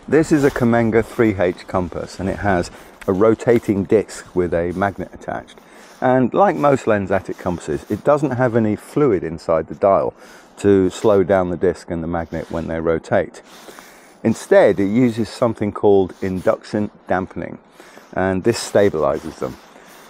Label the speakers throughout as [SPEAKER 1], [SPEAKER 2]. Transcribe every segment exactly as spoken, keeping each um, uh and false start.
[SPEAKER 1] This is a Cammenga three H compass, and it has a rotating disc with a magnet attached. And like most lensatic compasses, it doesn't have any fluid inside the dial to slow down the disc and the magnet when they rotate. Instead, it uses something called induction damping, and this stabilizes them.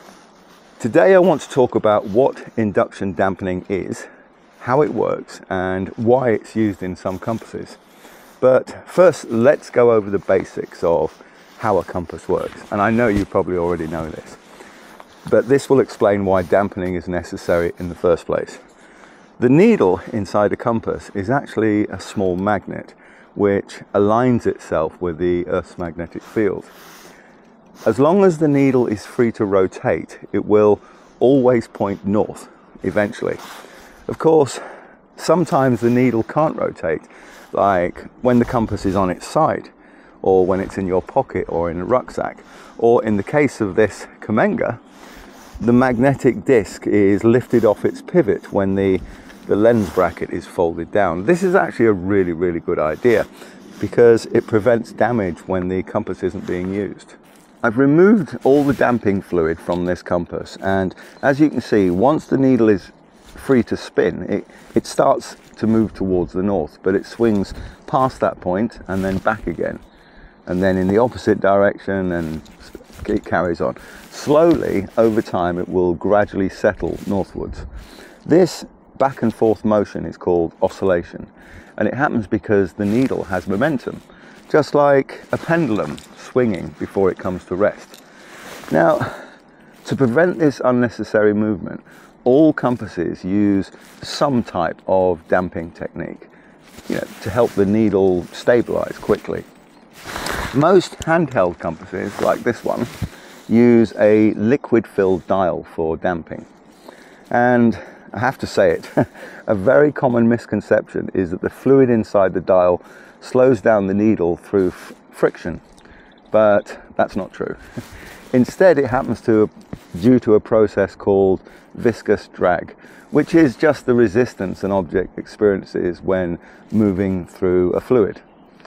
[SPEAKER 1] Today I want to talk about what induction damping is, how it works, and why it's used in some compasses. But first, let's go over the basics of how a compass works. And I know you probably already know this, but this will explain why damping is necessary in the first place. The needle inside a compass is actually a small magnet which aligns itself with the Earth's magnetic field. As long as the needle is free to rotate, it will always point north eventually. Of course, sometimes the needle can't rotate, like when the compass is on its side, or when it's in your pocket or in a rucksack, or in the case of this Cammenga, the magnetic disc is lifted off its pivot when the, the lens bracket is folded down. This is actually a really, really good idea because it prevents damage when the compass isn't being used. I've removed all the damping fluid from this compass, and as you can see, once the needle is free to spin, it, it starts to move towards the north, but it swings past that point and then back again, and then in the opposite direction, and it carries on. Slowly, over time, it will gradually settle northwards. This back and forth motion is called oscillation, and it happens because the needle has momentum, just like a pendulum swinging before it comes to rest. Now, to prevent this unnecessary movement, all compasses use some type of damping technique, you know, to help the needle stabilize quickly. Most handheld compasses, like this one, use a liquid-filled dial for damping. And I have to say it, a very common misconception is that the fluid inside the dial slows down the needle through friction, but that's not true. Instead, it happens to due to a process called viscous drag, which is just the resistance an object experiences when moving through a fluid.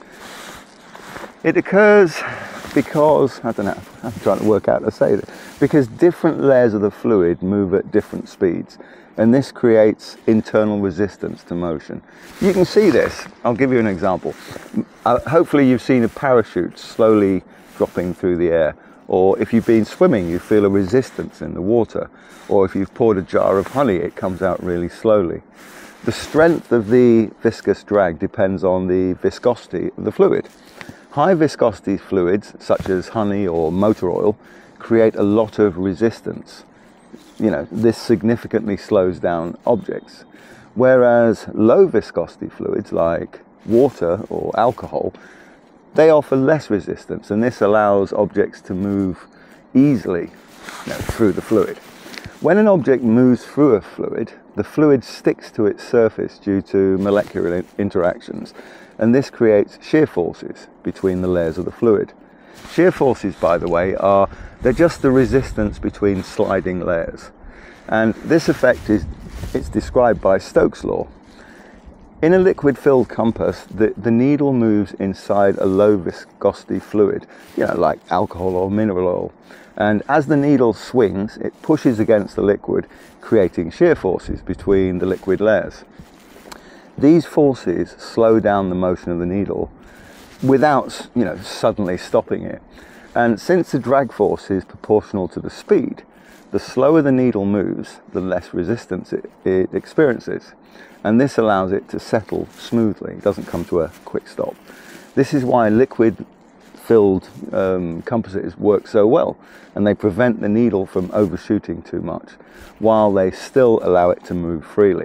[SPEAKER 1] It occurs because, I don't know, I'm trying to work out how to say this, because different layers of the fluid move at different speeds, and this creates internal resistance to motion. You can see this. I'll give you an example. Uh, hopefully you've seen a parachute slowly dropping through the air, or if you've been swimming, you feel a resistance in the water, or if you've poured a jar of honey, it comes out really slowly. The strength of the viscous drag depends on the viscosity of the fluid. High viscosity fluids, such as honey or motor oil, create a lot of resistance. You know, this significantly slows down objects. Whereas low viscosity fluids, like water or alcohol, they offer less resistance, and this allows objects to move easily, you know, through the fluid. When an object moves through a fluid, the fluid sticks to its surface due to molecular interactions, and this creates shear forces between the layers of the fluid. Shear forces, by the way, are they're just the resistance between sliding layers, and this effect is it's described by Stokes' law. In a liquid-filled compass, the, the needle moves inside a low viscosity fluid, you know, like alcohol or mineral oil. And as the needle swings, it pushes against the liquid, creating shear forces between the liquid layers. These forces slow down the motion of the needle without, you know, suddenly stopping it. And since the drag force is proportional to the speed, the slower the needle moves, the less resistance it, it experiences. And this allows it to settle smoothly. It doesn't come to a quick stop. This is why liquid-filled um, compasses work so well, and they prevent the needle from overshooting too much, while they still allow it to move freely.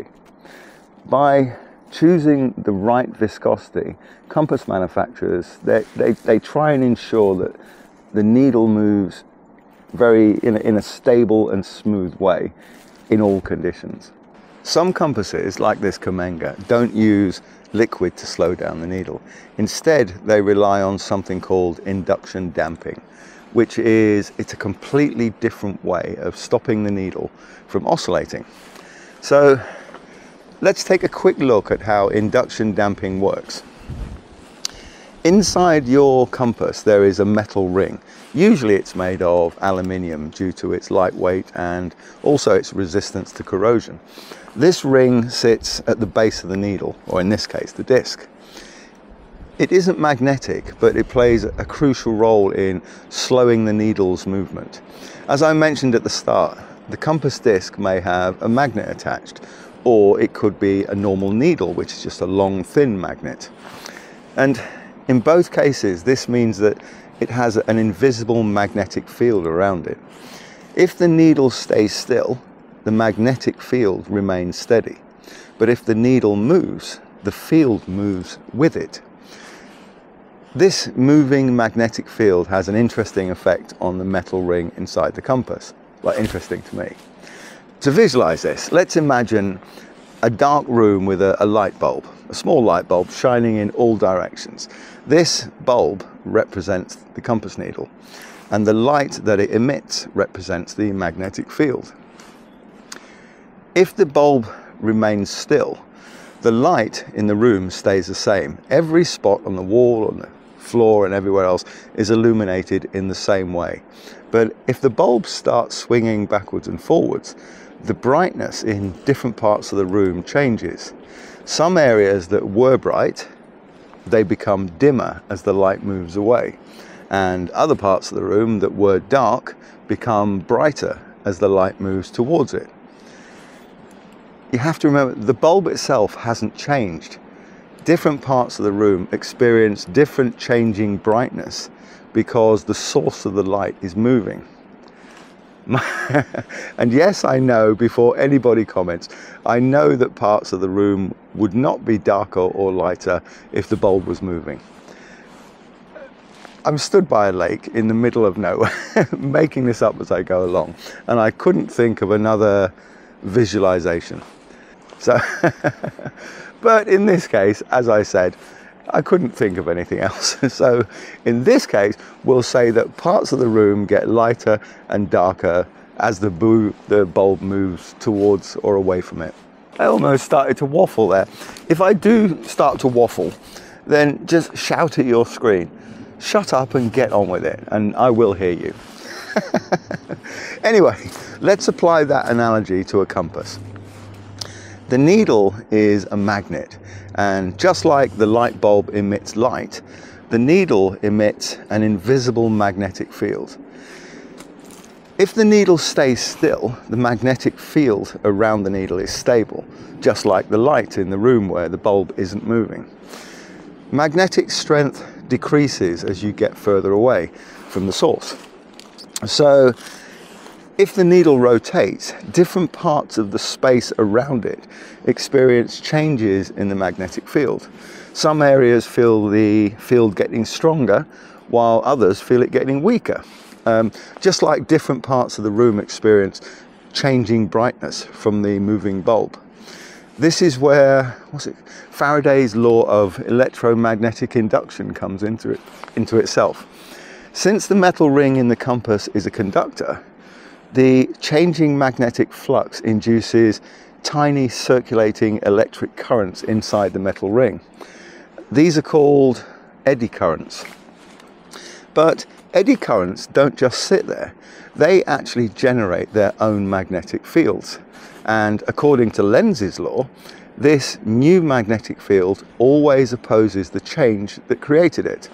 [SPEAKER 1] By choosing the right viscosity, compass manufacturers, they, they, they try and ensure that the needle moves very in a, in a stable and smooth way in all conditions. Some compasses, like this Cammenga, don't use liquid to slow down the needle. Instead, they rely on something called induction damping, which is it's a completely different way of stopping the needle from oscillating. So let's take a quick look at how induction damping works. Inside your compass there is a metal ring. Usually it's made of aluminium due to its lightweight and also its resistance to corrosion. This ring sits at the base of the needle, or in this case the disc. It isn't magnetic, but it plays a crucial role in slowing the needle's movement. As I mentioned at the start, the compass disc may have a magnet attached, or it could be a normal needle, which is just a long, thin magnet. And in both cases, this means that it has an invisible magnetic field around it. If the needle stays still, the magnetic field remains steady. But if the needle moves, the field moves with it. This moving magnetic field has an interesting effect on the metal ring inside the compass. Well, interesting to me. To visualize this, let's imagine a dark room with a, a light bulb, a small light bulb shining in all directions. This bulb represents the compass needle, and the light that it emits represents the magnetic field. If the bulb remains still, the light in the room stays the same. Every spot on the wall, on the floor and everywhere else is illuminated in the same way. But if the bulb starts swinging backwards and forwards, the brightness in different parts of the room changes. Some areas that were bright, they become dimmer as the light moves away, and other parts of the room that were dark become brighter as the light moves towards it. You have to remember, the bulb itself hasn't changed. Different parts of the room experience different changing brightness because the source of the light is moving. And yes, I know, before anybody comments, I know that parts of the room would not be darker or lighter if the bulb was moving. I'm stood by a lake in the middle of nowhere, making this up as I go along, and I couldn't think of another visualization. So, but in this case, as I said, I couldn't think of anything else. So in this case, we'll say that parts of the room get lighter and darker as the, boo the bulb moves towards or away from it. I almost started to waffle there. If I do start to waffle, then just shout at your screen, shut up and get on with it, and I will hear you. Anyway, let's apply that analogy to a compass. The needle is a magnet, and just like the light bulb emits light, the needle emits an invisible magnetic field. If the needle stays still, the magnetic field around the needle is stable, just like the light in the room where the bulb isn't moving. Magnetic strength decreases as you get further away from the source. So, if the needle rotates, different parts of the space around it experience changes in the magnetic field. Some areas feel the field getting stronger, while others feel it getting weaker. Um, just like different parts of the room experience changing brightness from the moving bulb. This is where, what's it, Faraday's law of electromagnetic induction comes into it, into itself. Since the metal ring in the compass is a conductor, the changing magnetic flux induces tiny circulating electric currents inside the metal ring. These are called eddy currents. But eddy currents don't just sit there. They actually generate their own magnetic fields. And according to Lenz's law, this new magnetic field always opposes the change that created it.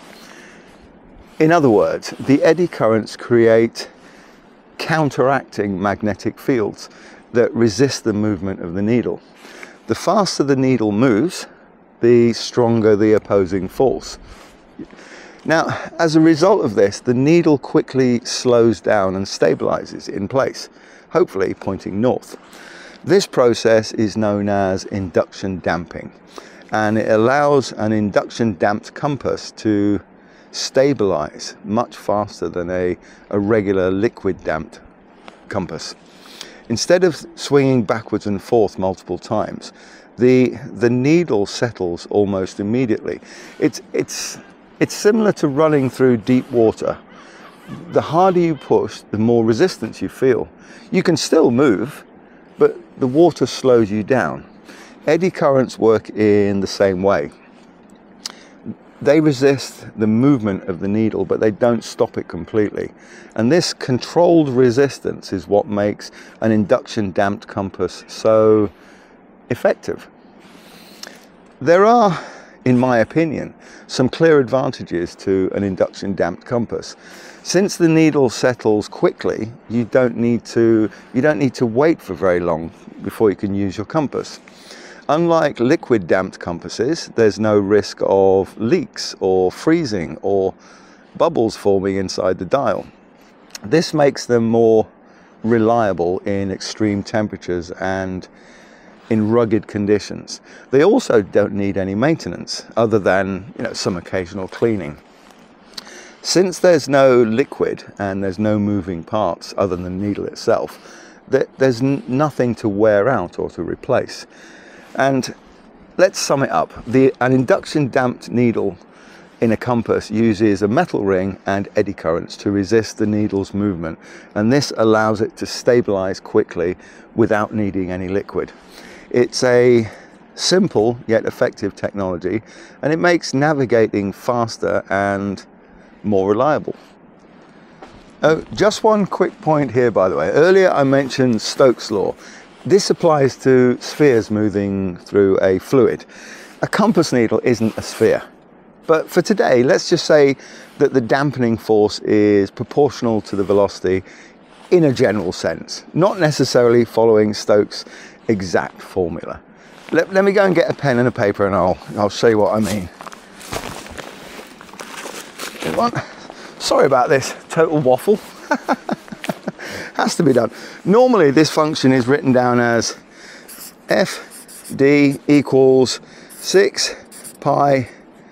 [SPEAKER 1] In other words, the eddy currents create counteracting magnetic fields that resist the movement of the needle. The faster the needle moves, the stronger the opposing force. Now, as a result of this, the needle quickly slows down and stabilizes in place, hopefully pointing north. This process is known as induction damping, and it allows an induction damped compass to stabilize much faster than a, a regular liquid damped compass. Instead of swinging backwards and forth multiple times, the the needle settles almost immediately. It's it's it's similar to running through deep water. The harder you push, the more resistance you feel. You can still move, but the water slows you down. Eddy currents work in the same way. they resist the movement of the needle, but they don't stop it completely. And this controlled resistance is what makes an induction damped compass so effective. There are, in my opinion, some clear advantages to an induction damped compass. Since the needle settles quickly, you don't need to you don't need to wait for very long before you can use your compass. Unlike liquid damped compasses, there's no risk of leaks or freezing or bubbles forming inside the dial. This makes them more reliable in extreme temperatures and in rugged conditions. They also don't need any maintenance other than, you know, some occasional cleaning. Since there's no liquid and there's no moving parts other than the needle itself, there's nothing to wear out or to replace. And let's sum it up. The, an induction damped needle in a compass uses a metal ring and eddy currents to resist the needle's movement, and this allows it to stabilize quickly without needing any liquid. It's a simple yet effective technology, and it makes navigating faster and more reliable. Oh, just one quick point here, by the way. Earlier I mentioned Stokes' law. This applies to spheres moving through a fluid. A compass needle isn't a sphere. But for today, let's just say that the dampening force is proportional to the velocity in a general sense, not necessarily following Stokes' exact formula. Let, let me go and get a pen and a paper and I'll, I'll show you what I mean. Sorry about this total waffle. Has to be done. Normally this function is written down as F D equals six pi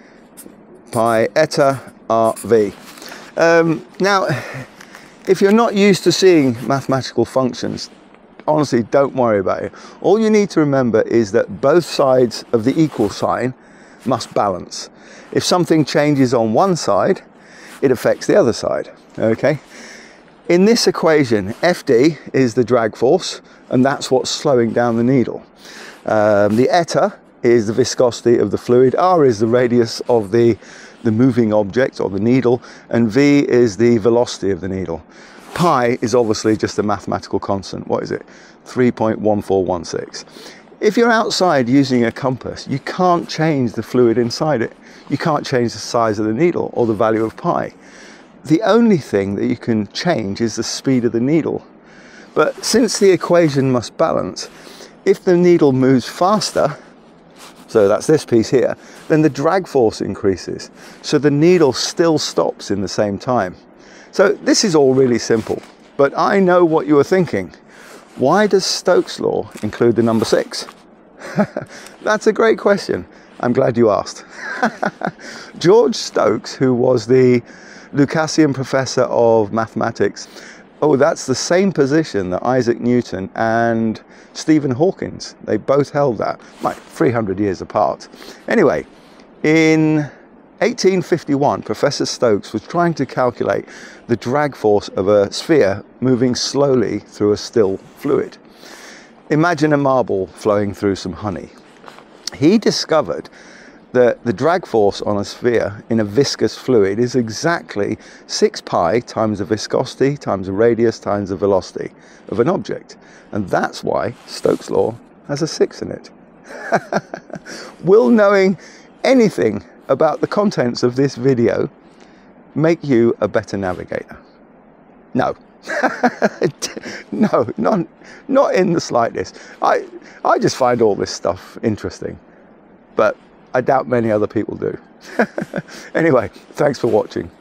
[SPEAKER 1] pi eta R V. Um, now, if you're not used to seeing mathematical functions, honestly, don't worry about it. All you need to remember is that both sides of the equal sign must balance. If something changes on one side, it affects the other side, okay? In this equation, F D is the drag force, and that's what's slowing down the needle. Um, the eta is the viscosity of the fluid, R is the radius of the, the moving object or the needle, and V is the velocity of the needle. Pi is obviously just a mathematical constant. What is it? three point one four one six. If you're outside using a compass, you can't change the fluid inside it. You can't change the size of the needle or the value of pi. The only thing that you can change is the speed of the needle. But since the equation must balance, if the needle moves faster, so that's this piece here, then the drag force increases. So the needle still stops in the same time. So this is all really simple, but I know what you are thinking. Why does Stokes' law include the number six? That's a great question. I'm glad you asked. George Stokes, who was the Lucasian professor of mathematics, oh, that's the same position that Isaac Newton and Stephen Hawking, they both held that, like three hundred years apart. Anyway, in eighteen fifty-one, Professor Stokes was trying to calculate the drag force of a sphere moving slowly through a still fluid. Imagine a marble flowing through some honey. He discovered that the drag force on a sphere in a viscous fluid is exactly six pi times the viscosity times the radius times the velocity of an object. And that's why Stokes' law has a six in it. Will knowing anything about the contents of this video make you a better navigator? No. No, not, not in the slightest. I, I just find all this stuff interesting, but I doubt many other people do. Anyway, thanks for watching.